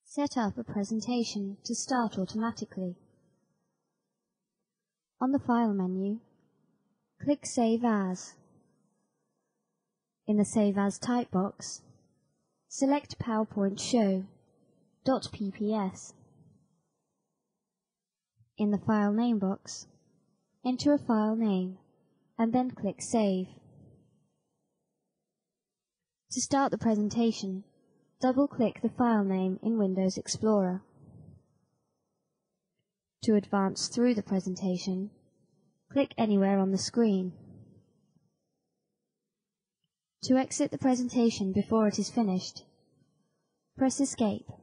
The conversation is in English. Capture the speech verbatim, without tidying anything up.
Set up a presentation to start automatically. On the File menu, click Save As. In the Save As type box, select PowerPoint Show.pps. In the File Name box, enter a file name and then click Save. To start the presentation, double-click the file name in Windows Explorer. To advance through the presentation, click anywhere on the screen. To exit the presentation before it is finished, press Escape.